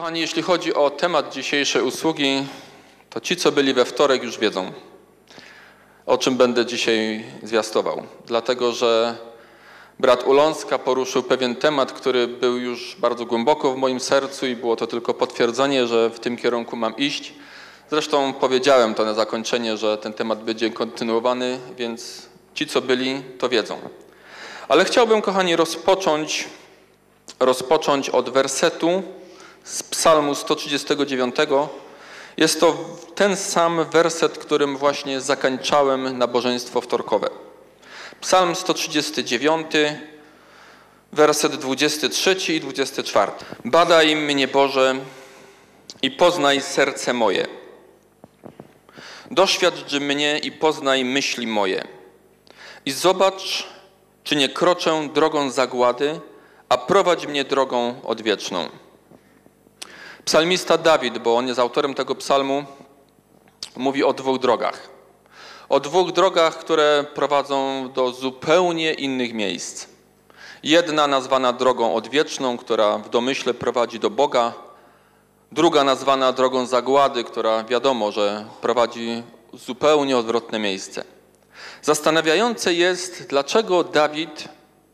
Kochani, jeśli chodzi o temat dzisiejszej usługi, to ci, co byli we wtorek, już wiedzą, o czym będę dzisiaj zwiastował. Dlatego, że brat Uląska poruszył pewien temat, który był już bardzo głęboko w moim sercu i było to tylko potwierdzenie, że w tym kierunku mam iść. Zresztą powiedziałem to na zakończenie, że ten temat będzie kontynuowany, więc ci, co byli, to wiedzą. Ale chciałbym, kochani, rozpocząć od wersetu z Psalmu 139. Jest to ten sam werset, którym właśnie zakończałem nabożeństwo wtorkowe. Psalm 139, werset 23 i 24. Badaj mnie, Boże, i poznaj serce moje. Doświadcz mnie i poznaj myśli moje. I zobacz, czy nie kroczę drogą zagłady, a prowadź mnie drogą odwieczną. Psalmista Dawid, bo on jest autorem tego psalmu, mówi o dwóch drogach. O dwóch drogach, które prowadzą do zupełnie innych miejsc. Jedna nazwana drogą odwieczną, która w domyśle prowadzi do Boga. Druga nazwana drogą zagłady, która wiadomo, że prowadzi w zupełnie odwrotne miejsce. Zastanawiające jest, dlaczego Dawid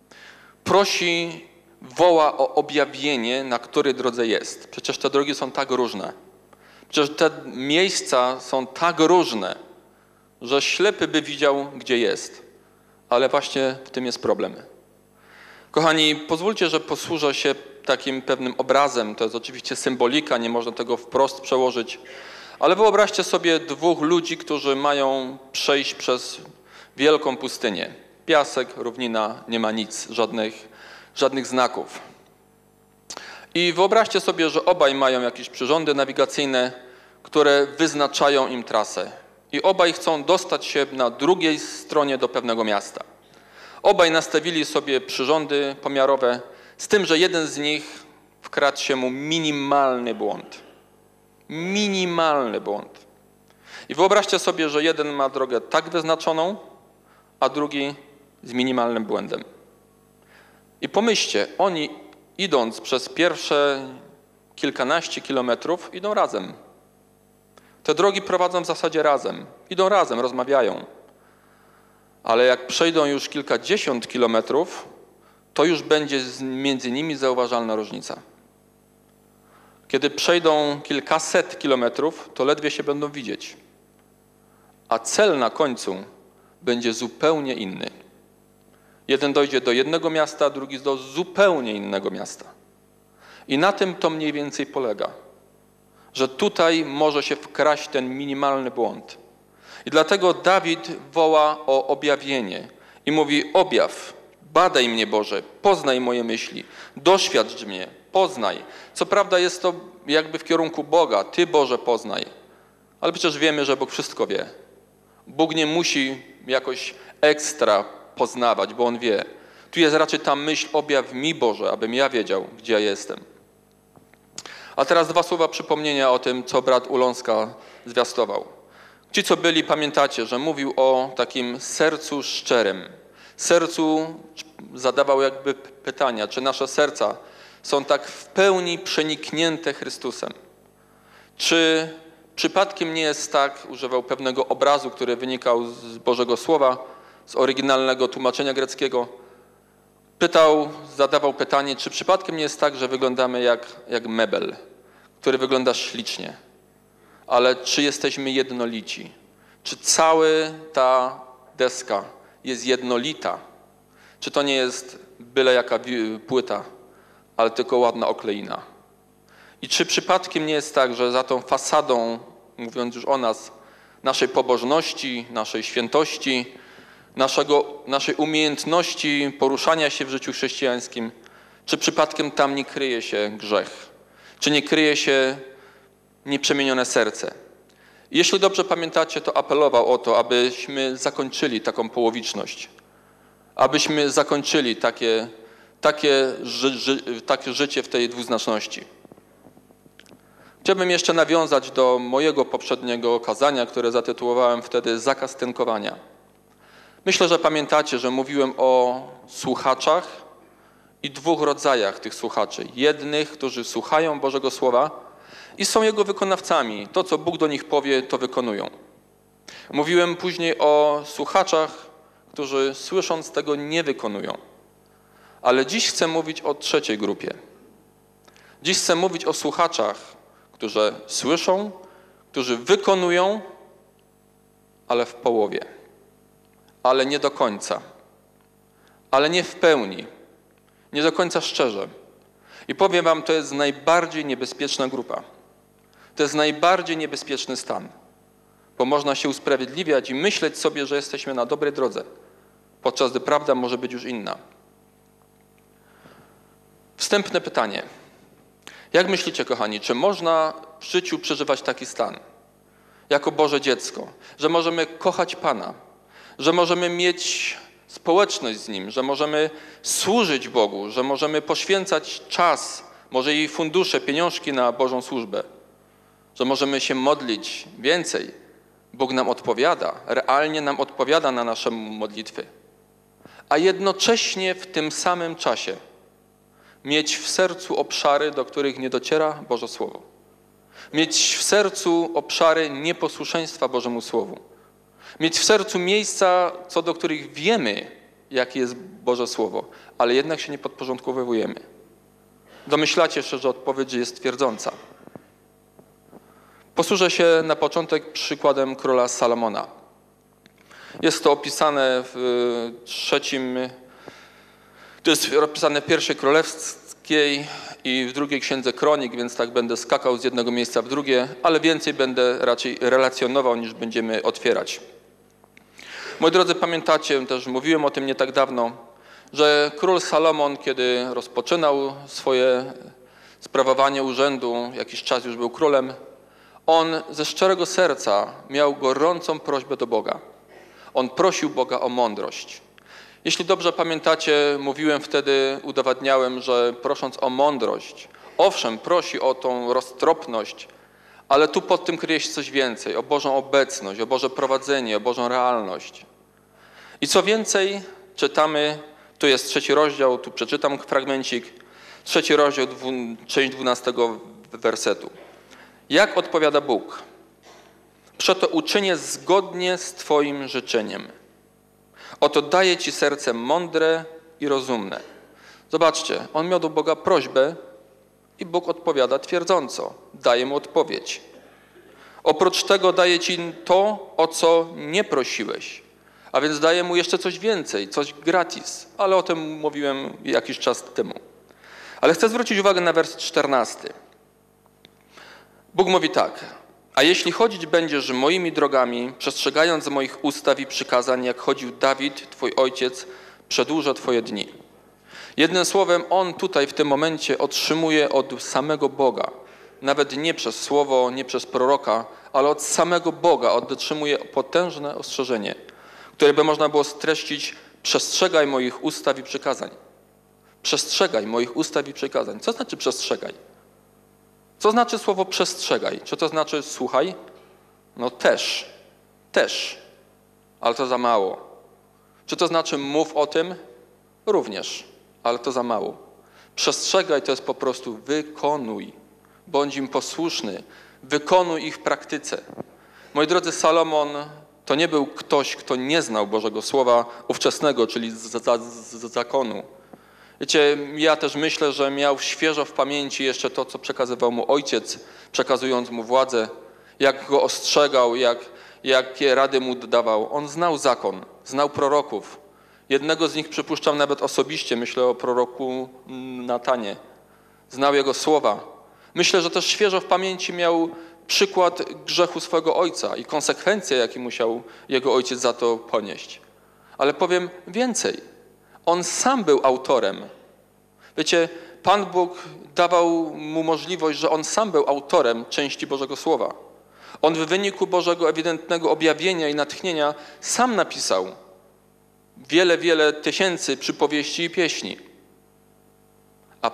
woła o objawienie, na której drodze jest. Przecież te drogi są tak różne. Przecież te miejsca są tak różne, że ślepy by widział, gdzie jest. Ale właśnie w tym jest problem. Kochani, pozwólcie, że posłużę się takim pewnym obrazem. To jest oczywiście symbolika, nie można tego wprost przełożyć. Ale wyobraźcie sobie dwóch ludzi, którzy mają przejść przez wielką pustynię. Piasek, równina, nie ma nic, żadnych znaków. I wyobraźcie sobie, że obaj mają jakieś przyrządy nawigacyjne, które wyznaczają im trasę. I obaj chcą dostać się na drugiej stronie do pewnego miasta. Obaj nastawili sobie przyrządy pomiarowe, z tym, że jeden z nich wkradł się mu minimalny błąd. Minimalny błąd. I wyobraźcie sobie, że jeden ma drogę tak wyznaczoną, a drugi z minimalnym błędem. I pomyślcie, oni idąc przez pierwsze kilkanaście kilometrów idą razem. Te drogi prowadzą w zasadzie razem. Idą razem, rozmawiają. Ale jak przejdą już kilkadziesiąt kilometrów, to już będzie między nimi zauważalna różnica. Kiedy przejdą kilkaset kilometrów, to ledwie się będą widzieć. A cel na końcu będzie zupełnie inny. Jeden dojdzie do jednego miasta, drugi do zupełnie innego miasta. I na tym to mniej więcej polega, że tutaj może się wkraść ten minimalny błąd. I dlatego Dawid woła o objawienie i mówi: objaw, badaj mnie, Boże, poznaj moje myśli, doświadcz mnie, poznaj. Co prawda jest to jakby w kierunku Boga, Ty, Boże, poznaj. Ale przecież wiemy, że Bóg wszystko wie. Bóg nie musi jakoś ekstra poznawać, bo On wie. Tu jest raczej ta myśl: objaw mi, Boże, abym ja wiedział, gdzie ja jestem. A teraz dwa słowa przypomnienia o tym, co brat Uląska zwiastował. Ci, co byli, pamiętacie, że mówił o takim sercu szczerym. Sercu zadawał jakby pytania, czy nasze serca są tak w pełni przeniknięte Chrystusem. Czy przypadkiem nie jest tak, używał pewnego obrazu, który wynikał z Bożego Słowa, z oryginalnego tłumaczenia greckiego. Zadawał pytanie, czy przypadkiem nie jest tak, że wyglądamy jak mebel, który wygląda ślicznie, ale czy jesteśmy jednolici? Czy cała ta deska jest jednolita? Czy to nie jest byle jaka płyta, ale tylko ładna okleina? I czy przypadkiem nie jest tak, że za tą fasadą, mówiąc już o nas, naszej pobożności, naszej świętości, naszej umiejętności poruszania się w życiu chrześcijańskim, czy przypadkiem tam nie kryje się grzech? Czy nie kryje się nieprzemienione serce? I jeśli dobrze pamiętacie, to apelował o to, abyśmy zakończyli taką połowiczność, abyśmy zakończyli takie życie w tej dwuznaczności. Chciałbym jeszcze nawiązać do mojego poprzedniego kazania, które zatytułowałem wtedy Zakaz tynkowania. Myślę, że pamiętacie, że mówiłem o słuchaczach i dwóch rodzajach tych słuchaczy. Jednych, którzy słuchają Bożego Słowa i są Jego wykonawcami. To, co Bóg do nich powie, to wykonują. Mówiłem później o słuchaczach, którzy słysząc tego nie wykonują. Ale dziś chcę mówić o trzeciej grupie. Dziś chcę mówić o słuchaczach, którzy słyszą, którzy wykonują, ale w połowie. Ale nie do końca. Ale nie w pełni. Nie do końca szczerze. I powiem wam, to jest najbardziej niebezpieczna grupa. To jest najbardziej niebezpieczny stan. Bo można się usprawiedliwiać i myśleć sobie, że jesteśmy na dobrej drodze, podczas gdy prawda może być już inna. Wstępne pytanie. Jak myślicie, kochani, czy można w życiu przeżywać taki stan? Jako Boże dziecko, że możemy kochać Pana, że możemy mieć społeczność z Nim, że możemy służyć Bogu, że możemy poświęcać czas, może i fundusze, pieniążki na Bożą służbę, że możemy się modlić więcej. Bóg nam odpowiada, realnie nam odpowiada na nasze modlitwy. A jednocześnie w tym samym czasie mieć w sercu obszary, do których nie dociera Boże Słowo. Mieć w sercu obszary nieposłuszeństwa Bożemu Słowu. Mieć w sercu miejsca, co do których wiemy, jakie jest Boże Słowo, ale jednak się nie podporządkowujemy. Domyślacie się, że odpowiedź jest twierdząca. Posłużę się na początek przykładem króla Salomona. Jest to opisane w to jest opisane w pierwszej królewskiej i w drugiej księdze kronik, więc tak będę skakał z jednego miejsca w drugie, ale więcej będę raczej relacjonował, niż będziemy otwierać. Moi drodzy, pamiętacie, też mówiłem o tym nie tak dawno, że król Salomon, kiedy rozpoczynał swoje sprawowanie urzędu, jakiś czas już był królem, on ze szczerego serca miał gorącą prośbę do Boga. On prosił Boga o mądrość. Jeśli dobrze pamiętacie, mówiłem wtedy, udowadniałem, że prosząc o mądrość, owszem, prosi o tą roztropność, ale tu pod tym kryje się coś więcej, o Bożą obecność, o Boże prowadzenie, o Bożą realność. I co więcej, czytamy, tu jest 3 rozdział, tu przeczytam fragmencik, 3 rozdział, część 12 wersetu. Jak odpowiada Bóg? Przeto uczynię zgodnie z Twoim życzeniem. Oto daję Ci serce mądre i rozumne. Zobaczcie, on miał do Boga prośbę i Bóg odpowiada twierdząco. Daje mu odpowiedź. Oprócz tego daję Ci to, o co nie prosiłeś. A więc daję mu jeszcze coś więcej, coś gratis. Ale o tym mówiłem jakiś czas temu. Ale chcę zwrócić uwagę na werset 14. Bóg mówi tak. A jeśli chodzić będziesz moimi drogami, przestrzegając moich ustaw i przykazań, jak chodził Dawid, Twój ojciec, przedłużę Twoje dni. Jednym słowem, on tutaj w tym momencie otrzymuje od samego Boga, nawet nie przez słowo, nie przez proroka, ale od samego Boga otrzymuje potężne ostrzeżenie, które by można było streścić: przestrzegaj moich ustaw i przykazań. Przestrzegaj moich ustaw i przykazań. Co znaczy przestrzegaj? Co znaczy słowo przestrzegaj? Czy to znaczy słuchaj? No też, ale to za mało. Czy to znaczy mów o tym? Również, ale to za mało. Przestrzegaj to jest po prostu wykonuj. Bądź im posłuszny. Wykonuj ich w praktyce. Moi drodzy, Salomon to nie był ktoś, kto nie znał Bożego Słowa ówczesnego, czyli z zakonu. Wiecie, ja też myślę, że miał świeżo w pamięci jeszcze to, co przekazywał mu ojciec, przekazując mu władzę, jak go ostrzegał, jakie rady mu dawał. On znał zakon, znał proroków. Jednego z nich przypuszczam nawet osobiście, myślę o proroku Natanie. Znał jego słowa. Myślę, że też świeżo w pamięci miał przykład grzechu swojego ojca i konsekwencje, jakie musiał jego ojciec za to ponieść. Ale powiem więcej. On sam był autorem. Wiecie, Pan Bóg dawał mu możliwość, że on sam był autorem części Bożego Słowa. On w wyniku Bożego ewidentnego objawienia i natchnienia sam napisał wiele tysięcy przypowieści i pieśni. A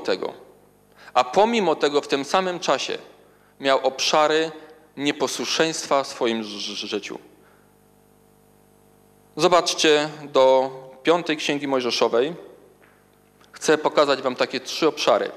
pomimo tego w tym samym czasie miał obszary nieposłuszeństwa w swoim życiu. Zobaczcie do 5 Księgi Mojżeszowej. chcę pokazać wam takie 3 obszary.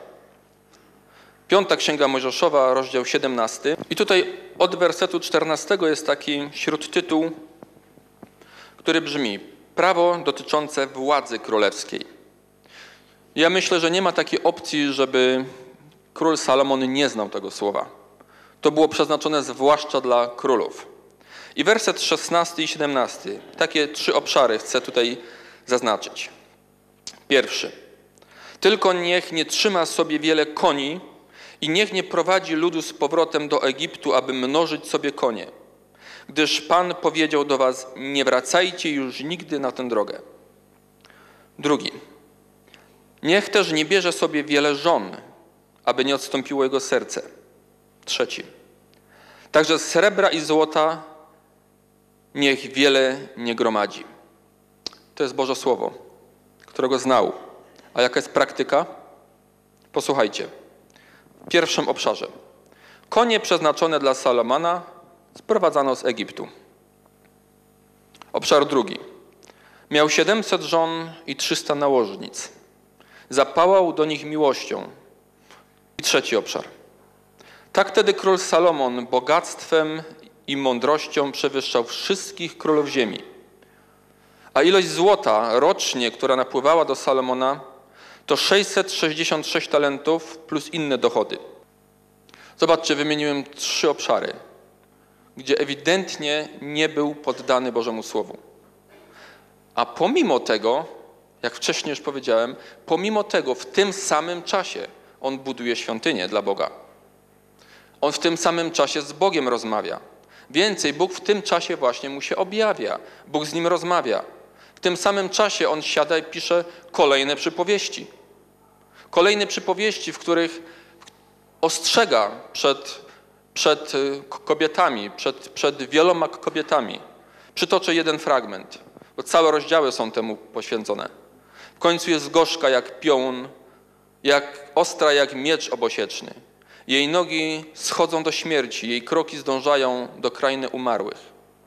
5 Księga Mojżeszowa, rozdział 17. I tutaj od wersetu 14 jest taki śródtytuł, który brzmi: prawo dotyczące władzy królewskiej. Ja myślę, że nie ma takiej opcji, żeby król Salomon nie znał tego słowa. To było przeznaczone zwłaszcza dla królów. I werset 16 i 17. Takie 3 obszary chcę tutaj zaznaczyć. Pierwszy. Tylko niech nie trzyma sobie wiele koni i niech nie prowadzi ludu z powrotem do Egiptu, aby mnożyć sobie konie. Gdyż Pan powiedział do was: nie wracajcie już nigdy na tę drogę. Drugi. Niech też nie bierze sobie wiele żon, aby nie odstąpiło jego serce. Trzeci. Także srebra i złota niech wiele nie gromadzi. To jest Boże Słowo, którego znał. A jaka jest praktyka? Posłuchajcie. W pierwszym obszarze. Konie przeznaczone dla Salomona sprowadzano z Egiptu. Obszar drugi. Miał 700 żon i 300 nałożnic. Zapałał do nich miłością. I trzeci obszar. Tak wtedy król Salomon bogactwem i mądrością przewyższał wszystkich królów ziemi. A ilość złota rocznie, która napływała do Salomona, to 666 talentów plus inne dochody. Zobaczcie, wymieniłem 3 obszary, gdzie ewidentnie nie był poddany Bożemu Słowu. A pomimo tego, jak wcześniej już powiedziałem, pomimo tego w tym samym czasie on buduje świątynię dla Boga. On w tym samym czasie z Bogiem rozmawia. Więcej, Bóg w tym czasie właśnie mu się objawia. Bóg z nim rozmawia. W tym samym czasie on siada i pisze kolejne przypowieści. Kolejne przypowieści, w których ostrzega przed kobietami, przed wieloma kobietami. Przytoczę jeden fragment, bo całe rozdziały są temu poświęcone. W końcu jest gorzka jak piołun, ostra jak miecz obosieczny. Jej nogi schodzą do śmierci, jej kroki zdążają do krainy umarłych.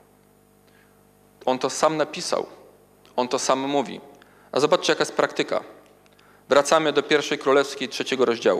On to sam napisał, on to sam mówi. A zobaczcie, jaka jest praktyka. Wracamy do 1 Królewskiej 3 rozdziału.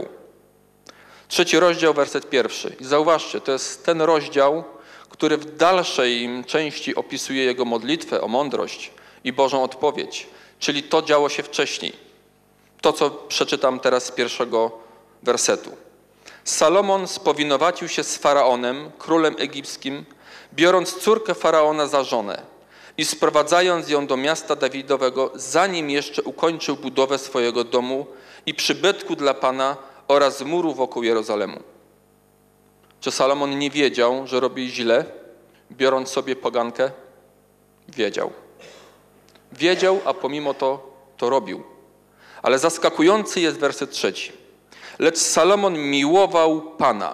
3 rozdział, werset 1. I zauważcie, to jest ten rozdział, który w dalszej części opisuje jego modlitwę o mądrość i Bożą odpowiedź. Czyli to działo się wcześniej. To, co przeczytam teraz z 1 wersetu. Salomon spowinowacił się z Faraonem, królem egipskim, biorąc córkę Faraona za żonę i sprowadzając ją do miasta Dawidowego, zanim jeszcze ukończył budowę swojego domu i przybytku dla Pana oraz muru wokół Jerozolemu. Czy Salomon nie wiedział, że robi źle, biorąc sobie pogankę? Wiedział. Wiedział, a pomimo to robił. Ale zaskakujący jest werset 3. Lecz Salomon miłował Pana.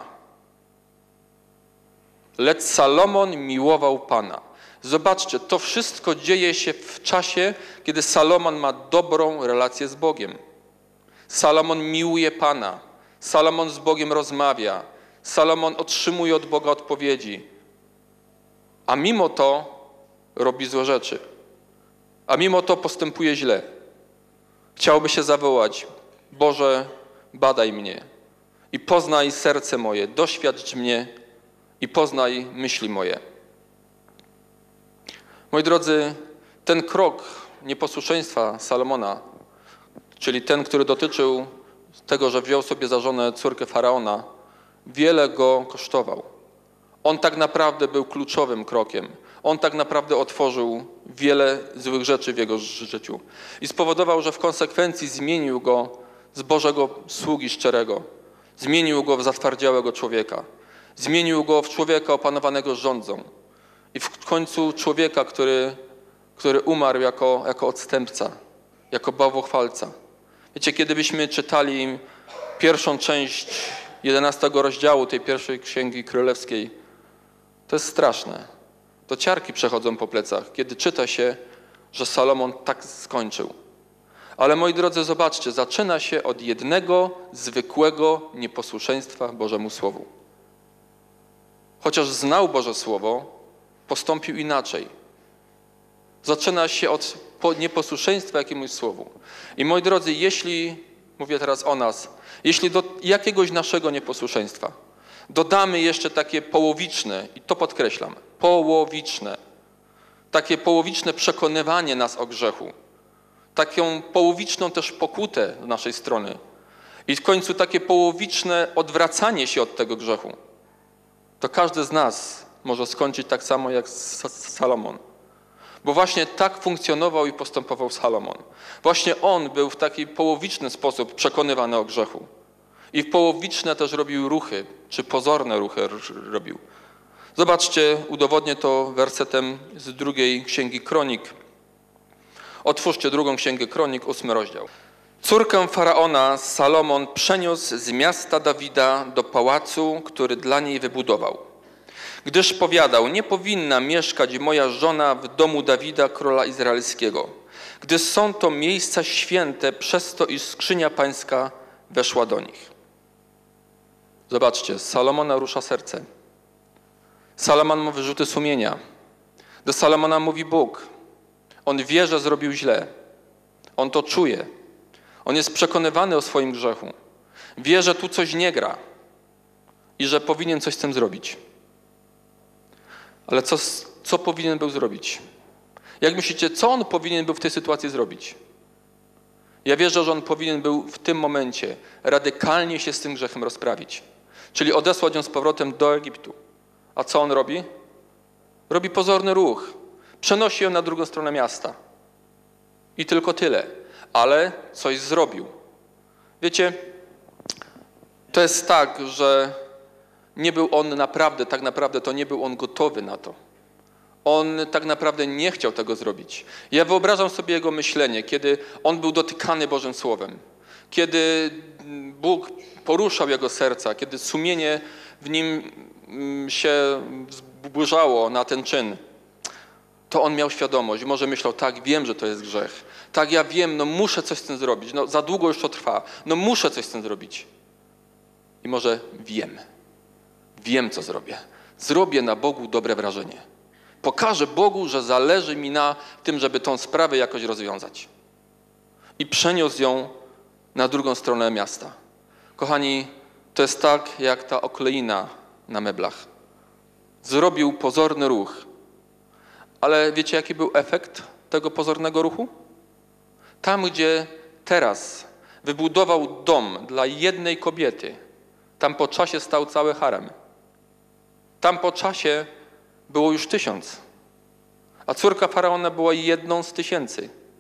Lecz Salomon miłował Pana. Zobaczcie, to wszystko dzieje się w czasie, kiedy Salomon ma dobrą relację z Bogiem. Salomon miłuje Pana. Salomon z Bogiem rozmawia. Salomon otrzymuje od Boga odpowiedzi. A mimo to robi złe rzeczy. A mimo to postępuje źle. Chciałby się zawołać: Boże, badaj mnie i poznaj serce moje, doświadcz mnie i poznaj myśli moje. Moi drodzy, ten krok nieposłuszeństwa Salomona, czyli ten, który dotyczył tego, że wziął sobie za żonę córkę Faraona, wiele go kosztował. On tak naprawdę był kluczowym krokiem. On tak naprawdę otworzył wiele złych rzeczy w jego życiu i spowodował, że w konsekwencji zmienił go z Bożego sługi szczerego. Zmienił go w zatwardziałego człowieka. Zmienił go w człowieka opanowanego żądzą. I w końcu człowieka, który umarł jako odstępca, jako bałwochwalca. Wiecie, kiedy byśmy czytali pierwszą część 11 rozdziału tej 1 Księgi Królewskiej, to jest straszne. To ciarki przechodzą po plecach, kiedy czyta się, że Salomon tak skończył. Ale moi drodzy, zobaczcie, zaczyna się od jednego zwykłego nieposłuszeństwa Bożemu Słowu. Chociaż znał Boże Słowo, postąpił inaczej. Zaczyna się od nieposłuszeństwa jakiemuś słowu. I moi drodzy, jeśli, mówię teraz o nas, jeśli do jakiegoś naszego nieposłuszeństwa dodamy jeszcze takie połowiczne, i to podkreślam, takie połowiczne przekonywanie nas o grzechu, taką połowiczną też pokutę z naszej strony i w końcu takie połowiczne odwracanie się od tego grzechu, to każdy z nas może skończyć tak samo jak Salomon. Bo właśnie tak funkcjonował i postępował Salomon. Właśnie on był w taki połowiczny sposób przekonywany o grzechu. I w połowiczne też robił ruchy, czy pozorne ruchy robił. Zobaczcie, udowodnię to wersetem z 2 Księgi Kronik. Otwórzcie 2 Księgę Kronik, 8 rozdział. Córkę Faraona Salomon przeniósł z miasta Dawida do pałacu, który dla niej wybudował. Gdyż powiadał, nie powinna mieszkać moja żona w domu Dawida, króla izraelskiego, gdyż są to miejsca święte, przez to, iż skrzynia pańska weszła do nich. Zobaczcie, Salomona rusza serce. Salomon ma wyrzuty sumienia. Do Salomona mówi Bóg. On wie, że zrobił źle. On to czuje. On jest przekonywany o swoim grzechu. Wie, że tu coś nie gra i że powinien coś z tym zrobić. Ale co powinien był zrobić? Jak myślicie, co on powinien był w tej sytuacji zrobić? Ja wierzę, że on powinien był w tym momencie radykalnie się z tym grzechem rozprawić. Czyli odesłać ją z powrotem do Egiptu. A co on robi? Robi pozorny ruch. Przenosi ją na drugą stronę miasta. I tylko tyle. Ale coś zrobił. Wiecie, to jest tak, że nie był on tak naprawdę to nie był on gotowy na to. On tak naprawdę nie chciał tego zrobić. Ja wyobrażam sobie jego myślenie, kiedy on był dotykany Bożym Słowem. Kiedy Bóg poruszał jego serca, kiedy sumienie w nim się wzburzało na ten czyn, to on miał świadomość. Może myślał, tak, wiem, że to jest grzech. Tak, ja wiem, no muszę coś z tym zrobić. No za długo już to trwa. No muszę coś z tym zrobić. I może wiem, co zrobię. Zrobię na Bogu dobre wrażenie. Pokażę Bogu, że zależy mi na tym, żeby tą sprawę jakoś rozwiązać. I przeniósł ją na drugą stronę miasta. Kochani, to jest tak, jak ta okleina na meblach. Zrobił pozorny ruch. Ale wiecie, jaki był efekt tego pozornego ruchu? Tam, gdzie teraz wybudował dom dla jednej kobiety, tam po czasie stał cały harem. Tam po czasie było już 1000. A córka Faraona była jedną z 1000.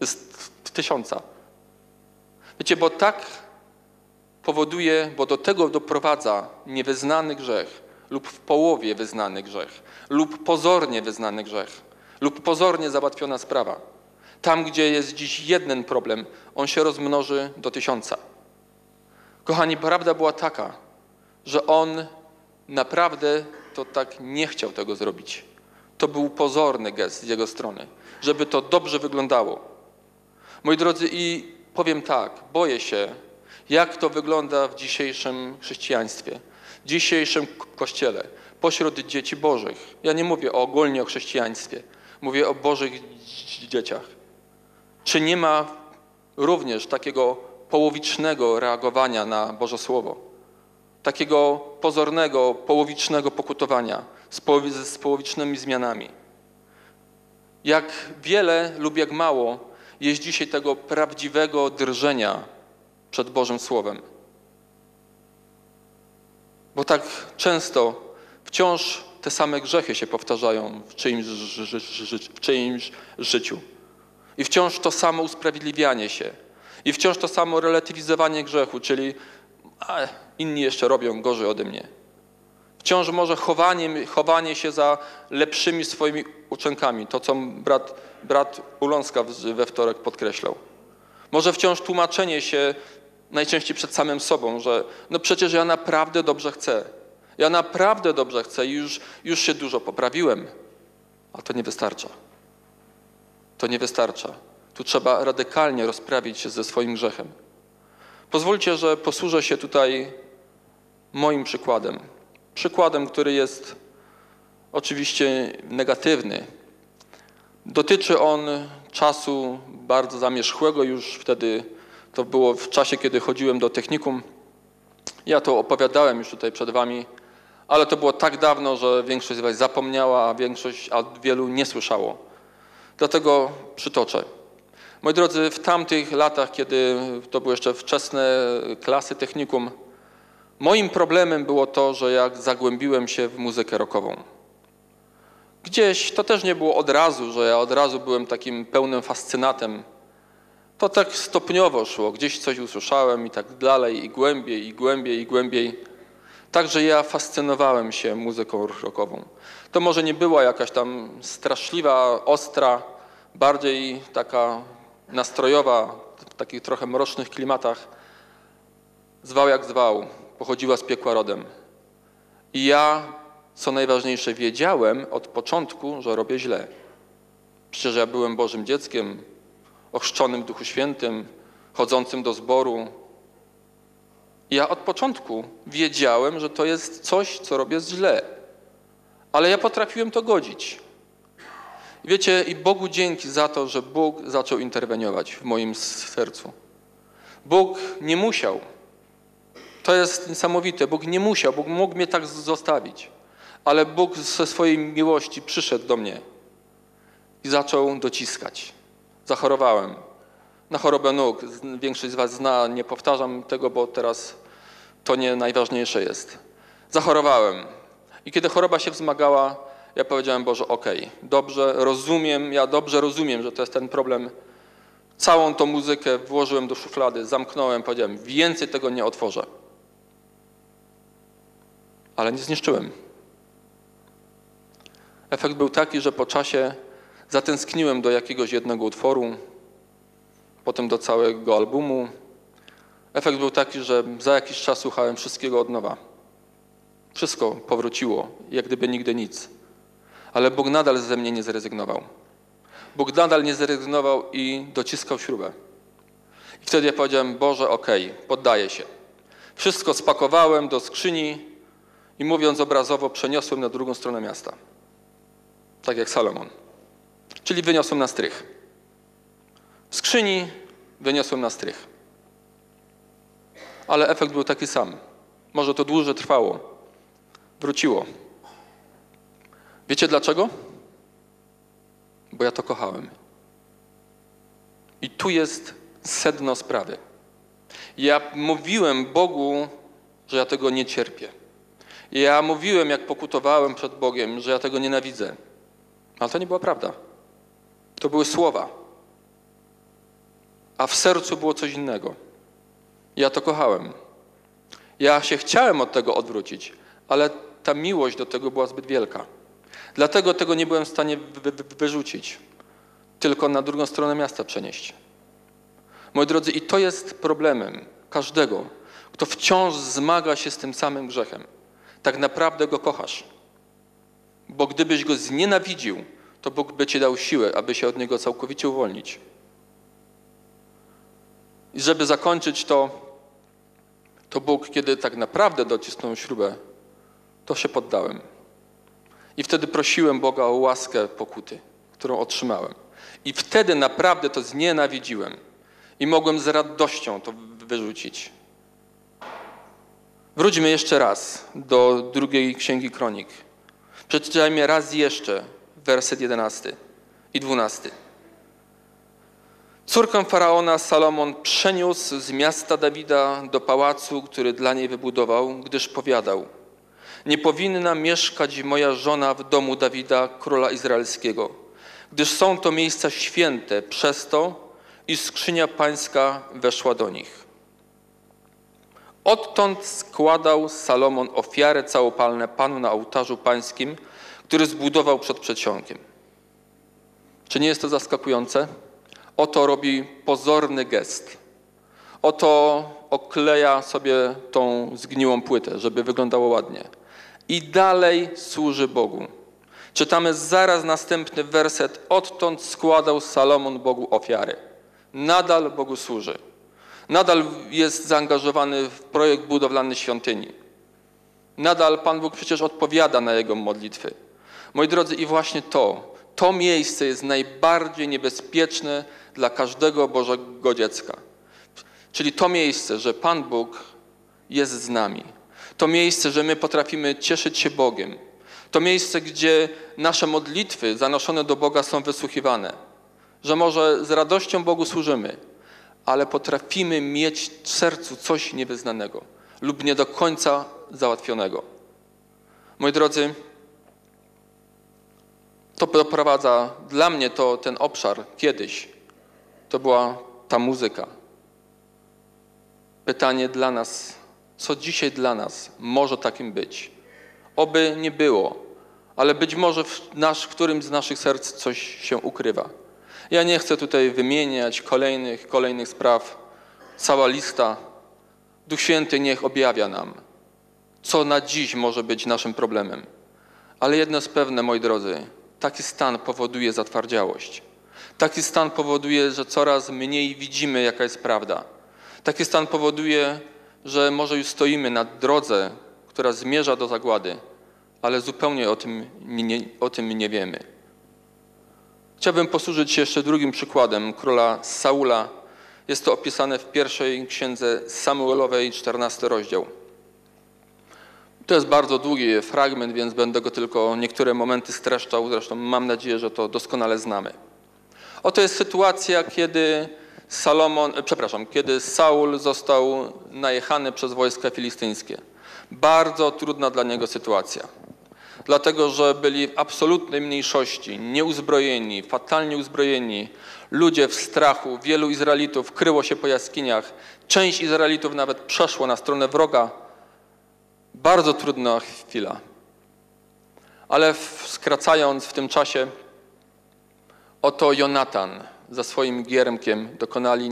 Wiecie, bo tak powoduje, bo do tego doprowadza niewyznany grzech lub w połowie wyznany grzech lub pozornie wyznany grzech lub pozornie załatwiona sprawa. Tam, gdzie jest dziś jeden problem, on się rozmnoży do 1000. Kochani, prawda była taka, że on naprawdę to tak nie chciał tego zrobić. To był pozorny gest z jego strony, żeby to dobrze wyglądało. Moi drodzy, i powiem tak, boję się, jak to wygląda w dzisiejszym chrześcijaństwie, w dzisiejszym Kościele, pośród dzieci Bożych. Ja nie mówię ogólnie o chrześcijaństwie, mówię o Bożych dzieciach. Czy nie ma również takiego połowicznego reagowania na Boże Słowo? Takiego pozornego, połowicznego pokutowania z połowicznymi zmianami. Jak wiele lub jak mało jest dzisiaj tego prawdziwego drżenia przed Bożym Słowem. Bo tak często wciąż te same grzechy się powtarzają w czyimś życiu. I wciąż to samo usprawiedliwianie się. I wciąż to samo relatywizowanie grzechu, czyli inni jeszcze robią gorzej ode mnie. Wciąż może chowanie się za lepszymi swoimi uczynkami, to co brat Uląska we wtorek podkreślał. Może wciąż tłumaczenie się najczęściej przed samym sobą, że no przecież ja naprawdę dobrze chcę. Ja naprawdę dobrze chcę i już się dużo poprawiłem. A to nie wystarcza. To nie wystarcza. Tu trzeba radykalnie rozprawić się ze swoim grzechem. Pozwólcie, że posłużę się tutaj moim przykładem. Przykładem, który jest oczywiście negatywny. Dotyczy on czasu bardzo zamierzchłego, już wtedy to było w czasie, kiedy chodziłem do technikum. Ja to opowiadałem już tutaj przed wami, ale to było tak dawno, że większość z was zapomniała, a wielu nie słyszało. Dlatego przytoczę. Moi drodzy, w tamtych latach, kiedy to były jeszcze wczesne klasy technikum, moim problemem było to, że jak zagłębiłem się w muzykę rockową. Gdzieś to też nie było od razu, że ja od razu byłem takim pełnym fascynatem. To tak stopniowo szło, gdzieś coś usłyszałem i tak dalej, i głębiej, i głębiej, i głębiej. Także ja fascynowałem się muzyką rockową. To może nie była jakaś tam straszliwa, ostra, bardziej taka nastrojowa, w takich trochę mrocznych klimatach. Zwał jak zwał, pochodziła z piekła rodem. I ja, co najważniejsze, wiedziałem od początku, że robię źle. Przecież ja byłem Bożym dzieckiem, ochrzczonym w Duchu Świętym, chodzącym do zboru. I ja od początku wiedziałem, że to jest coś, co robię źle. Ale ja potrafiłem to godzić. I wiecie, i Bogu dzięki za to, że Bóg zaczął interweniować w moim sercu. Bóg nie musiał. To jest niesamowite. Bóg nie musiał. Bóg mógł mnie tak zostawić. Ale Bóg ze swojej miłości przyszedł do mnie i zaczął dociskać. Zachorowałem na chorobę nóg. Większość z was zna, nie powtarzam tego, bo teraz to nie najważniejsze jest. Zachorowałem. I kiedy choroba się wzmagała, ja powiedziałem: Boże, okej, dobrze rozumiem, że to jest ten problem. Całą tą muzykę włożyłem do szuflady, zamknąłem, powiedziałem: więcej tego nie otworzę. Ale nie zniszczyłem. Efekt był taki, że po czasie zatęskniłem do jakiegoś jednego utworu, potem do całego albumu. Efekt był taki, że za jakiś czas słuchałem wszystkiego od nowa. Wszystko powróciło, jak gdyby nigdy nic. Ale Bóg nadal ze mnie nie zrezygnował. Bóg nadal nie zrezygnował i dociskał śrubę. I wtedy ja powiedziałem: Boże, okej, poddaję się. Wszystko spakowałem do skrzyni i, mówiąc obrazowo, przeniosłem na drugą stronę miasta. Tak jak Salomon. Czyli wyniosłem na strych. W skrzyni wyniosłem na strych. Ale efekt był taki sam. Może to dłużej trwało. Wróciło. Wiecie dlaczego? Bo ja to kochałem. I tu jest sedno sprawy. Ja mówiłem Bogu, że ja tego nie cierpię. Ja mówiłem, jak pokutowałem przed Bogiem, że ja tego nienawidzę. Ale to nie była prawda. To były słowa. A w sercu było coś innego. Ja to kochałem. Ja się chciałem od tego odwrócić, ale ta miłość do tego była zbyt wielka. Dlatego tego nie byłem w stanie wyrzucić, tylko na drugą stronę miasta przenieść. Moi drodzy, i to jest problemem każdego, kto wciąż zmaga się z tym samym grzechem. Tak naprawdę go kochasz. Bo gdybyś go znienawidził, to Bóg by ci dał siłę, aby się od niego całkowicie uwolnić. I żeby zakończyć to Bóg, kiedy tak naprawdę docisnął śrubę, to się poddałem. I wtedy prosiłem Boga o łaskę pokuty, którą otrzymałem. I wtedy naprawdę to znienawidziłem. I mogłem z radością to wyrzucić. Wróćmy jeszcze raz do drugiej Księgi Kronik. Przeczytajmy raz jeszcze werset 11 i 12. Córkę Faraona Salomon przeniósł z miasta Dawida do pałacu, który dla niej wybudował, gdyż powiadał: nie powinna mieszkać moja żona w domu Dawida, króla izraelskiego, gdyż są to miejsca święte przez to, iż skrzynia pańska weszła do nich. Odtąd składał Salomon ofiary całopalne Panu na ołtarzu pańskim, który zbudował przed przedsionkiem. Czy nie jest to zaskakujące? Oto robi pozorny gest. Oto okleja sobie tą zgniłą płytę, żeby wyglądało ładnie. I dalej służy Bogu. Czytamy zaraz następny werset. Odtąd składał Salomon Bogu ofiary. Nadal Bogu służy. Nadal jest zaangażowany w projekt budowlany świątyni. Nadal Pan Bóg przecież odpowiada na jego modlitwy. Moi drodzy, i właśnie to miejsce jest najbardziej niebezpieczne dla każdego Bożego dziecka. Czyli to miejsce, że Pan Bóg jest z nami. To miejsce, że my potrafimy cieszyć się Bogiem. To miejsce, gdzie nasze modlitwy zanoszone do Boga są wysłuchiwane. Że może z radością Bogu służymy, ale potrafimy mieć w sercu coś niewyznanego lub nie do końca załatwionego. Moi drodzy, to doprowadza, dla mnie to ten obszar kiedyś, to była ta muzyka. Pytanie dla nas, co dzisiaj dla nas może takim być? Oby nie było, ale być może w którymś z naszych serc coś się ukrywa. Ja nie chcę tutaj wymieniać kolejnych spraw, cała lista. Duch Święty niech objawia nam, co na dziś może być naszym problemem. Ale jedno jest pewne, moi drodzy, taki stan powoduje zatwardziałość. Taki stan powoduje, że coraz mniej widzimy, jaka jest prawda. Taki stan powoduje, że może już stoimy na drodze, która zmierza do zagłady, ale zupełnie o tym nie wiemy. Chciałbym posłużyć się jeszcze drugim przykładem króla Saula. Jest to opisane w pierwszej księdze Samuelowej, 14 rozdział. To jest bardzo długi fragment, więc będę go tylko niektóre momenty streszczał. Zresztą mam nadzieję, że to doskonale znamy. Oto jest sytuacja, kiedy Saul został najechany przez wojska filistyńskie. Bardzo trudna dla niego sytuacja. Dlatego, że byli w absolutnej mniejszości, nieuzbrojeni, fatalnie uzbrojeni. Ludzie w strachu, wielu Izraelitów kryło się po jaskiniach. Część Izraelitów nawet przeszło na stronę wroga. Bardzo trudna chwila. Ale skracając w tym czasie, oto Jonatan za swoim giermkiem dokonali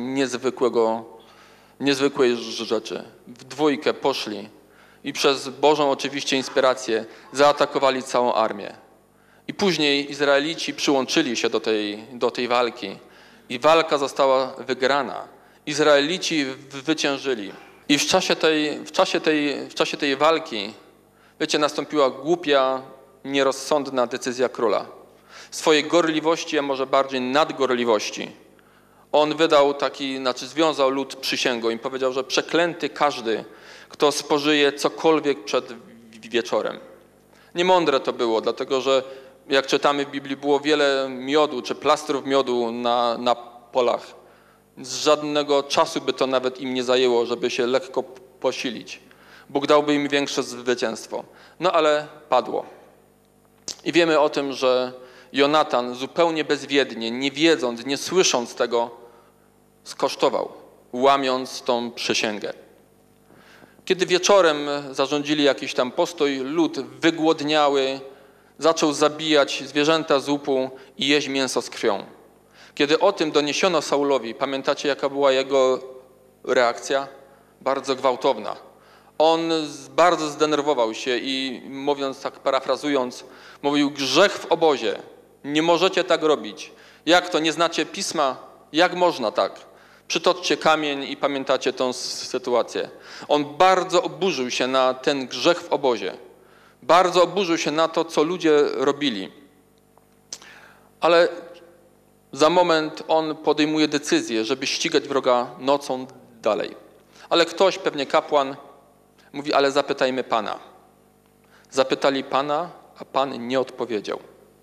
niezwykłej rzeczy. W dwójkę poszli i przez Bożą oczywiście inspirację zaatakowali całą armię. I później Izraelici przyłączyli się do tej walki i walka została wygrana. Izraelici zwyciężyli. I w czasie tej walki, wiecie, nastąpiła głupia, nierozsądna decyzja króla. W swojej gorliwości, a może bardziej nadgorliwości, on związał lud przysięgą i powiedział, że przeklęty każdy, kto spożyje cokolwiek przed wieczorem. Niemądre to było, dlatego że jak czytamy w Biblii, było wiele miodu czy plastrów miodu na polach. Z żadnego czasu by to nawet im nie zajęło, żeby się lekko posilić. Bóg dałby im większe zwycięstwo. No ale padło. I wiemy o tym, że Jonatan zupełnie bezwiednie, nie wiedząc, nie słysząc tego, skosztował, łamiąc tą przysięgę. Kiedy wieczorem zarządzili jakiś tam postój, lud wygłodniały zaczął zabijać zwierzęta z łupu i jeść mięso z krwią. Kiedy o tym doniesiono Saulowi, pamiętacie, jaka była jego reakcja? Bardzo gwałtowna. On bardzo zdenerwował się i mówiąc tak, parafrazując, mówił: grzech w obozie, nie możecie tak robić. Jak to, nie znacie pisma? Jak można tak? Przytoczcie kamień i pamiętacie tę sytuację. On bardzo oburzył się na ten grzech w obozie. Bardzo oburzył się na to, co ludzie robili. Ale za moment on podejmuje decyzję, żeby ścigać wroga nocą dalej. Ale ktoś, pewnie kapłan, mówi: ale zapytajmy Pana. Zapytali Pana, a Pan nie odpowiedział.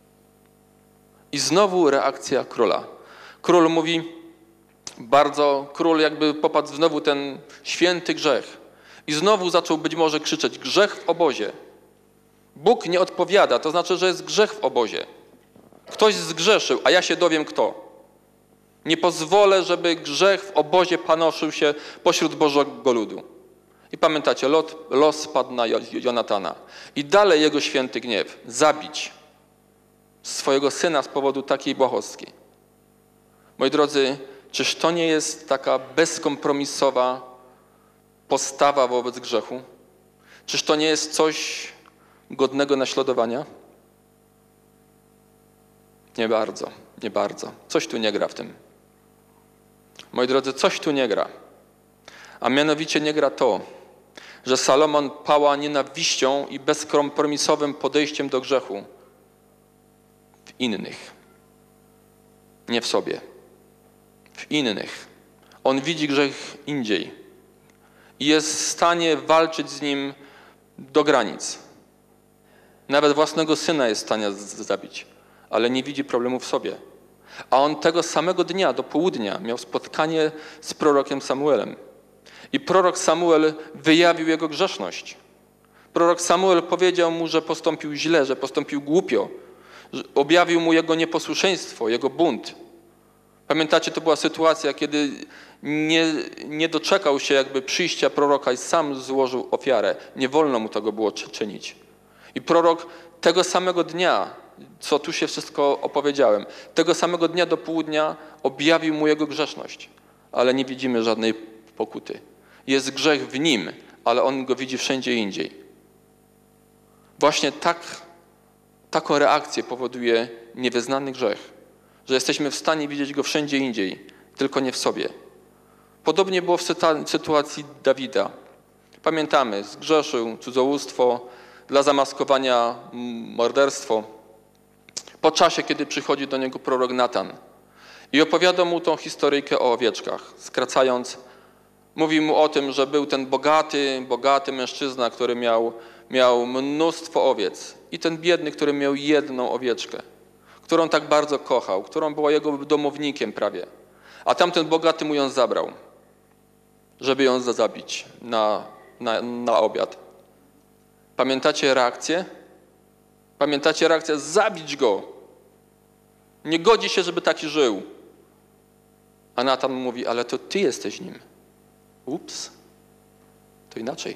I znowu reakcja króla. Król mówi, król jakby popadł znowu ten święty grzech. I znowu zaczął być może krzyczeć: grzech w obozie. Bóg nie odpowiada, to znaczy, że jest grzech w obozie. Ktoś zgrzeszył, a ja się dowiem kto. Nie pozwolę, żeby grzech w obozie panoszył się pośród Bożego ludu. I pamiętacie, los spadł na Jonatana. I dalej jego święty gniew. Zabić swojego syna z powodu takiej błahostki. Moi drodzy, czyż to nie jest taka bezkompromisowa postawa wobec grzechu? Czyż to nie jest coś godnego naśladowania? Nie bardzo, nie bardzo. Coś tu nie gra w tym. Moi drodzy, coś tu nie gra. A mianowicie nie gra to, że Salomon pała nienawiścią i bezkompromisowym podejściem do grzechu innych. Nie w sobie. W innych. On widzi grzech indziej i jest w stanie walczyć z nim do granic. Nawet własnego syna jest w stanie zabić, ale nie widzi problemu w sobie. A on tego samego dnia do południa miał spotkanie z prorokiem Samuelem. I prorok Samuel wyjawił jego grzeszność. Prorok Samuel powiedział mu, że postąpił źle, że postąpił głupio. Że objawił mu jego nieposłuszeństwo, jego bunt. Pamiętacie, to była sytuacja, kiedy nie doczekał się jakby przyjścia proroka i sam złożył ofiarę. Nie wolno mu tego było czynić. I prorok tego samego dnia, co tu się wszystko opowiedziałem, tego samego dnia do południa objawił mu jego grzeszność. Ale nie widzimy żadnej pokuty. Jest grzech w nim, ale on go widzi wszędzie indziej. Właśnie taką reakcję powoduje niewyznany grzech, że jesteśmy w stanie widzieć go wszędzie indziej, tylko nie w sobie. Podobnie było w sytuacji Dawida. Pamiętamy, zgrzeszył cudzołóstwo, dla zamaskowania morderstwo. Po czasie, kiedy przychodzi do niego prorok Natan i opowiada mu tą historyjkę o owieczkach, skracając, mówi mu o tym, że był ten bogaty mężczyzna, który miał mnóstwo owiec i ten biedny, który miał jedną owieczkę, którą tak bardzo kochał, którą była jego domownikiem prawie. A tamten bogaty mu ją zabrał, żeby ją zabić na obiad. Pamiętacie reakcję? Pamiętacie reakcję? Zabić go! Nie godzi się, żeby taki żył. A Natan mówi, ale to ty jesteś nim. Ups, to inaczej.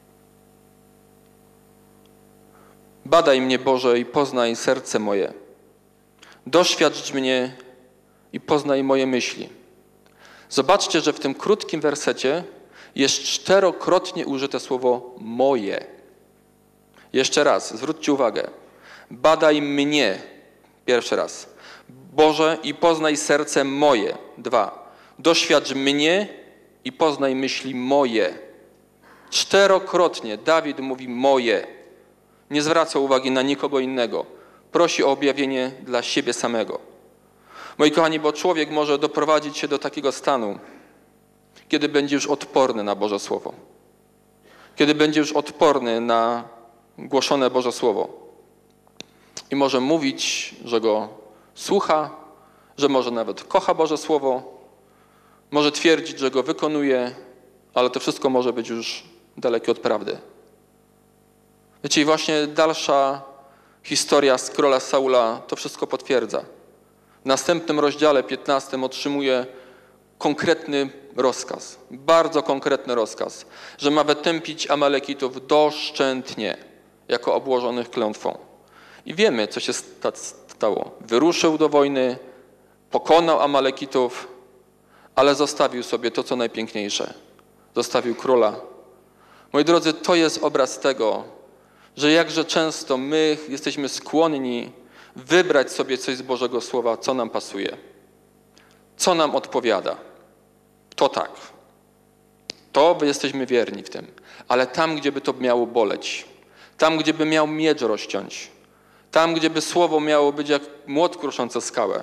Badaj mnie, Boże, i poznaj serce moje. Doświadcz mnie i poznaj moje myśli. Zobaczcie, że w tym krótkim wersecie jest 4-krotnie użyte słowo moje. Jeszcze raz, zwróćcie uwagę. Badaj mnie, pierwszy raz. Boże, i poznaj serce moje. 2. Doświadcz mnie i poznaj myśli moje. 4-krotnie Dawid mówi moje. Nie zwraca uwagi na nikogo innego. Prosi o objawienie dla siebie samego. Moi kochani, bo człowiek może doprowadzić się do takiego stanu, kiedy będzie już odporny na Boże Słowo. Kiedy będzie już odporny na głoszone Boże Słowo. I może mówić, że go słucha, że może nawet kocha Boże Słowo, może twierdzić, że go wykonuje, ale to wszystko może być już dalekie od prawdy. Wiecie, i właśnie dalsza historia z króla Saula to wszystko potwierdza. W następnym rozdziale 15 otrzymuje konkretny rozkaz, bardzo konkretny rozkaz, że ma wytępić Amalekitów doszczętnie, jako obłożonych klątwą. I wiemy, co się stało. Wyruszył do wojny, pokonał Amalekitów, ale zostawił sobie to, co najpiękniejsze. Zostawił króla. Moi drodzy, to jest obraz tego, że jakże często my jesteśmy skłonni wybrać sobie coś z Bożego Słowa, co nam pasuje, co nam odpowiada. To tak. To jesteśmy wierni w tym. Ale tam, gdzie by to miało boleć, tam, gdzie by miał miecz rozciąć, tam, gdzie by słowo miało być jak młot kruszący skałę,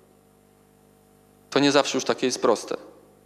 to nie zawsze już takie jest proste.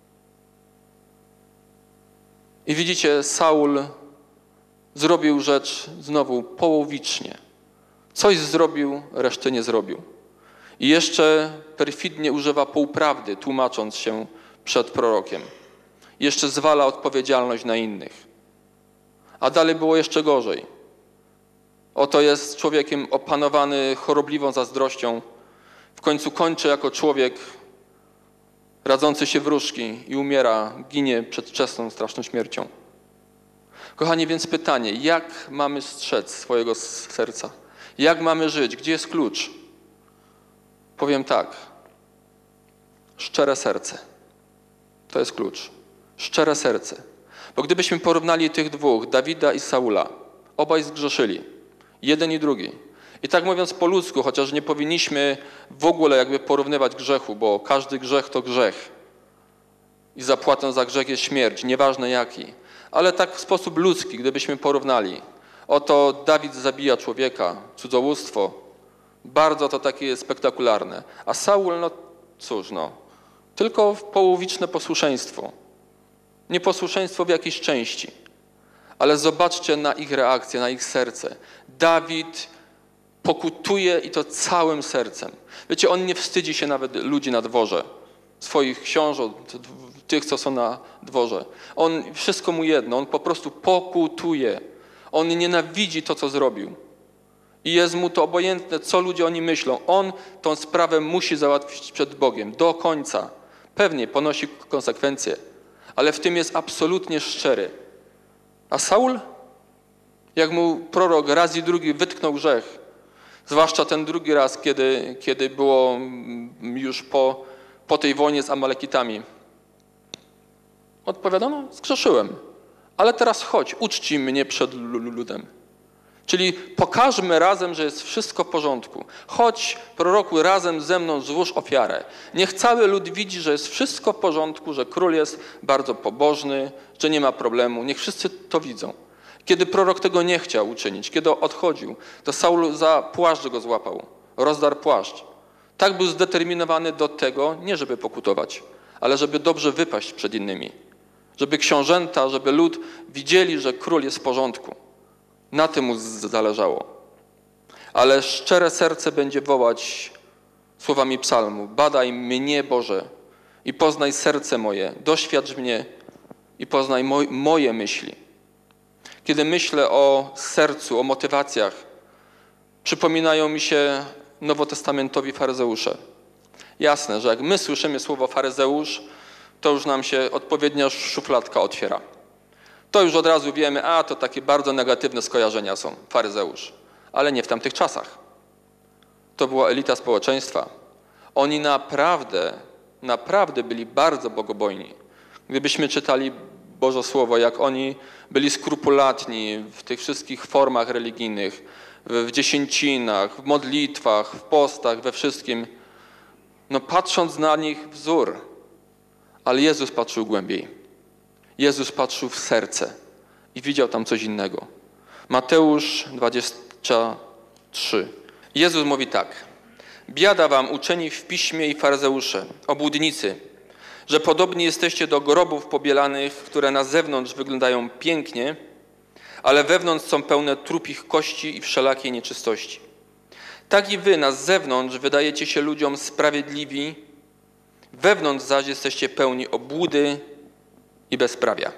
I widzicie, Saul zrobił rzecz znowu połowicznie. Coś zrobił, reszty nie zrobił. I jeszcze perfidnie używa półprawdy, tłumacząc się przed prorokiem. Jeszcze zwala odpowiedzialność na innych. A dalej było jeszcze gorzej. Oto jest człowiekiem opanowany chorobliwą zazdrością. W końcu kończy jako człowiek radzący się wróżki i umiera, ginie przedwczesną, straszną śmiercią. Kochani, więc pytanie, jak mamy strzec swojego serca? Jak mamy żyć? Gdzie jest klucz? Powiem tak. Szczere serce. To jest klucz. Szczere serce. Bo gdybyśmy porównali tych dwóch, Dawida i Saula, obaj zgrzeszyli. Jeden i drugi. I tak mówiąc po ludzku, chociaż nie powinniśmy w ogóle jakby porównywać grzechu, bo każdy grzech to grzech. I zapłatą za grzech jest śmierć, nieważne jaki. Ale tak w sposób ludzki, gdybyśmy porównali. Oto Dawid zabija człowieka, cudzołóstwo, Bardzo to takie spektakularne. A Saul, no cóż, tylko połowiczne posłuszeństwo. Nieposłuszeństwo w jakiejś części. Ale zobaczcie na ich reakcję, na ich serce. Dawid pokutuje i to całym sercem. Wiecie, on nie wstydzi się nawet ludzi na dworze, swoich książąt, tych, co są na dworze. On, wszystko mu jedno, on po prostu pokutuje. On nienawidzi to, co zrobił. I jest mu to obojętne, co ludzie o nim myślą. On tą sprawę musi załatwić przed Bogiem do końca. Pewnie ponosi konsekwencje, ale w tym jest absolutnie szczery. A Saul? Jak mu prorok raz i drugi wytknął grzech, zwłaszcza ten drugi raz, kiedy było już po tej wojnie z Amalekitami. Odpowiadano, zgrzeszyłem, ale teraz chodź, uczcij mnie przed ludem. Czyli pokażmy razem, że jest wszystko w porządku. Chodź, proroku, razem ze mną złóż ofiarę. Niech cały lud widzi, że jest wszystko w porządku, że król jest bardzo pobożny, że nie ma problemu. Niech wszyscy to widzą. Kiedy prorok tego nie chciał uczynić, kiedy odchodził, to Saul za płaszcz go złapał, rozdarł płaszcz. Tak był zdeterminowany do tego, nie żeby pokutować, ale żeby dobrze wypaść przed innymi. Żeby książęta, żeby lud widzieli, że król jest w porządku. Na tym mu zależało. Ale szczere serce będzie wołać słowami psalmu: badaj mnie, Boże, i poznaj serce moje, doświadcz mnie i poznaj moje myśli. Kiedy myślę o sercu, o motywacjach, przypominają mi się nowotestamentowi faryzeusze. Jasne, że jak my słyszymy słowo faryzeusz, to już nam się odpowiednia szufladka otwiera. To już od razu wiemy, to takie bardzo negatywne skojarzenia są, faryzeusz. Ale nie w tamtych czasach. To była elita społeczeństwa. Oni naprawdę byli bardzo bogobojni. Gdybyśmy czytali Boże Słowo, jak oni byli skrupulatni w tych wszystkich formach religijnych, w dziesięcinach, w modlitwach, w postach, we wszystkim, patrząc na nich wzór. Ale Jezus patrzył głębiej. Jezus patrzył w serce i widział tam coś innego. Mateusz 23. Jezus mówi tak: biada wam, uczeni w piśmie i faryzeusze, obłudnicy, że podobni jesteście do grobów pobielanych, które na zewnątrz wyglądają pięknie, ale wewnątrz są pełne trupich kości i wszelakiej nieczystości. Tak i wy na zewnątrz wydajecie się ludziom sprawiedliwi, wewnątrz zaś jesteście pełni obłudy i bezprawia.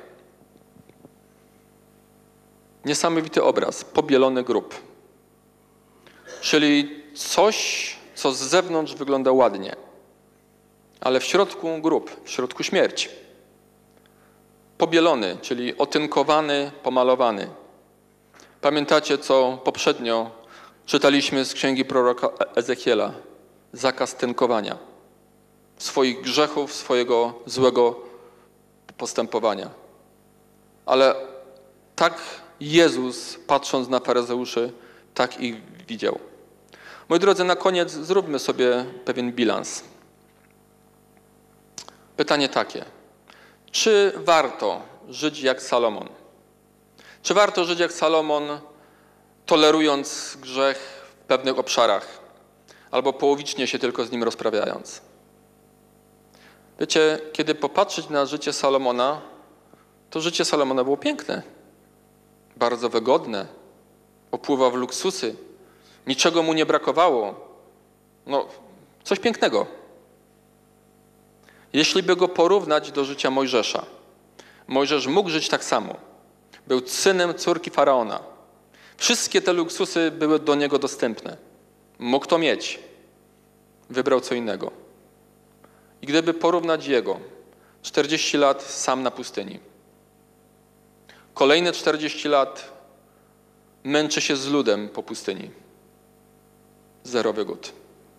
Niesamowity obraz, pobielony grób. Czyli coś, co z zewnątrz wygląda ładnie, ale w środku grób, w środku śmierć. Pobielony, czyli otynkowany, pomalowany. Pamiętacie, co poprzednio czytaliśmy z księgi proroka Ezechiela? Zakaz tynkowania. Swoich grzechów, swojego złego postępowania. Ale tak Jezus, patrząc na faryzeuszy, tak ich widział. Moi drodzy, na koniec zróbmy sobie pewien bilans. Pytanie takie: czy warto żyć jak Salomon? Czy warto żyć jak Salomon, tolerując grzech w pewnych obszarach, albo połowicznie się tylko z nim rozprawiając? Wiecie, kiedy popatrzeć na życie Salomona, to życie Salomona było piękne, bardzo wygodne, opływał w luksusy, niczego mu nie brakowało. Coś pięknego. Jeśli by go porównać do życia Mojżesza, Mojżesz mógł żyć tak samo. Był synem córki Faraona. Wszystkie te luksusy były do niego dostępne. Mógł to mieć. Wybrał co innego. I gdyby porównać jego, 40 lat sam na pustyni. Kolejne 40 lat męczy się z ludem po pustyni. Zero wygód.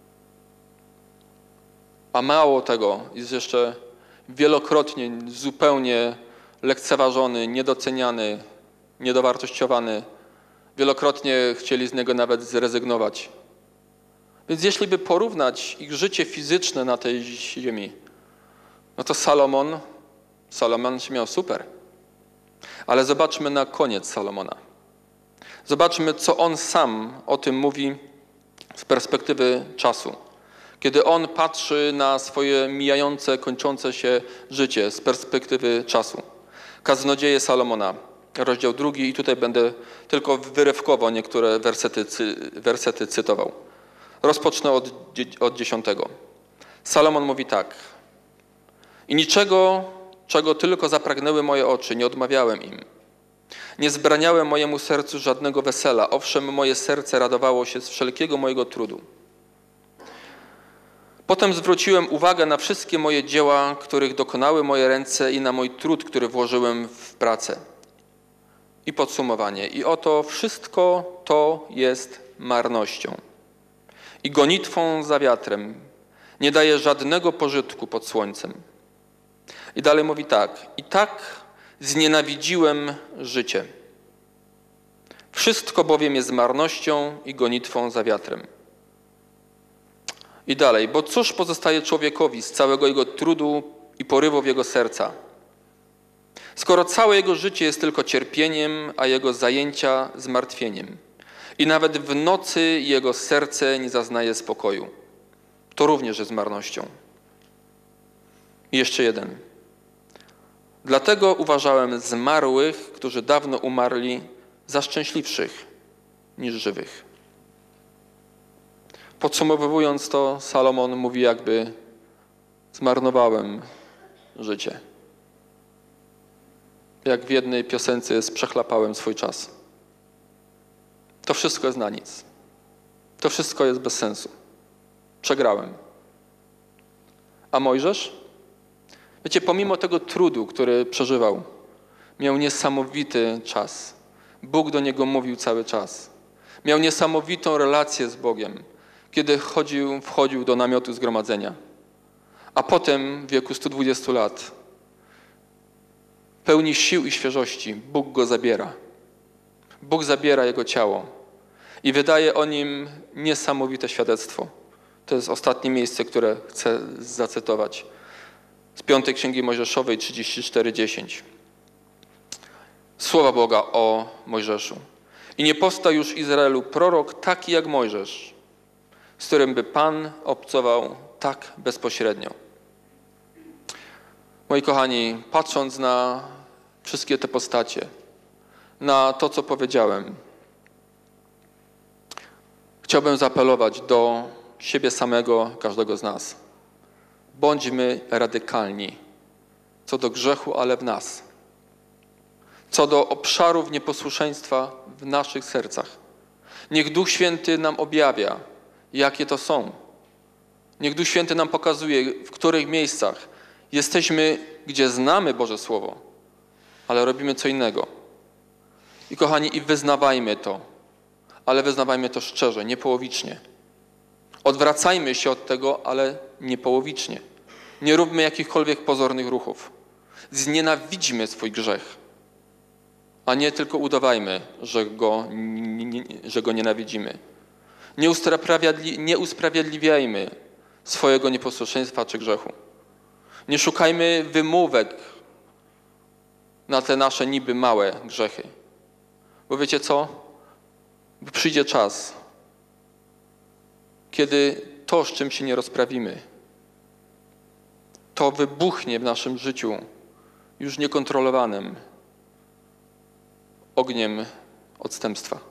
A mało tego, jest jeszcze wielokrotnie zupełnie lekceważony, niedoceniany, niedowartościowany. Wielokrotnie chcieli z niego nawet zrezygnować. Więc jeśli by porównać ich życie fizyczne na tej ziemi, to Salomon się miał super. Ale zobaczmy na koniec Salomona. Zobaczmy, co on sam o tym mówi z perspektywy czasu. Kiedy on patrzy na swoje mijające, kończące się życie z perspektywy czasu. Kaznodzieje Salomona, rozdział 2 i tutaj będę tylko wyrywkowo niektóre wersety cytował. Rozpocznę od 10. Salomon mówi tak. I niczego, czego tylko zapragnęły moje oczy, nie odmawiałem im. Nie zbraniałem mojemu sercu żadnego wesela. Owszem, moje serce radowało się z wszelkiego mojego trudu. Potem zwróciłem uwagę na wszystkie moje dzieła, których dokonały moje ręce i na mój trud, który włożyłem w pracę. I podsumowanie. I oto wszystko to jest marnością i gonitwą za wiatrem. Nie daje żadnego pożytku pod słońcem. I dalej mówi tak. I tak znienawidziłem życie. Wszystko bowiem jest marnością i gonitwą za wiatrem. I dalej. Bo cóż pozostaje człowiekowi z całego jego trudu i porywów jego serca? Skoro całe jego życie jest tylko cierpieniem, a jego zajęcia zmartwieniem. I nawet w nocy jego serce nie zaznaje spokoju. To również jest marnością. I jeszcze jeden. Dlatego uważałem zmarłych, którzy dawno umarli, za szczęśliwszych niż żywych. Podsumowując to, Salomon mówi jakby zmarnowałem życie. Jak w jednej piosence jest przechlapałem swój czas. To wszystko jest na nic. To wszystko jest bez sensu. Przegrałem. A Mojżesz? Wiecie, pomimo tego trudu, który przeżywał, miał niesamowity czas. Bóg do niego mówił cały czas. Miał niesamowitą relację z Bogiem, kiedy wchodził do namiotu zgromadzenia. A potem w wieku 120 lat, pełni sił i świeżości, Bóg go zabiera. Bóg zabiera jego ciało i wydaje o nim niesamowite świadectwo. To jest ostatnie miejsce, które chcę zacytować. Z 5 Księgi Mojżeszowej 34:10. Słowa Boga o Mojżeszu. I nie powstał już w Izraelu prorok taki jak Mojżesz, z którym by Pan obcował tak bezpośrednio. Moi kochani, patrząc na wszystkie te postacie, na to, co powiedziałem, chciałbym zaapelować do siebie samego, każdego z nas. Bądźmy radykalni co do grzechu, ale w nas. Co do obszarów nieposłuszeństwa w naszych sercach. Niech Duch Święty nam objawia, jakie to są. Niech Duch Święty nam pokazuje, w których miejscach jesteśmy, gdzie znamy Boże Słowo, ale robimy co innego. I kochani, i wyznawajmy to, ale wyznawajmy to szczerze, nie połowicznie. Odwracajmy się od tego, ale nie połowicznie. Nie róbmy jakichkolwiek pozornych ruchów. Znienawidźmy swój grzech, a nie tylko udawajmy, że go nienawidzimy. Nie usprawiedliwiajmy swojego nieposłuszeństwa czy grzechu. Nie szukajmy wymówek na te nasze niby małe grzechy. Bo wiecie co? Bo przyjdzie czas, kiedy to, z czym się nie rozprawimy, to wybuchnie w naszym życiu już niekontrolowanym ogniem odstępstwa.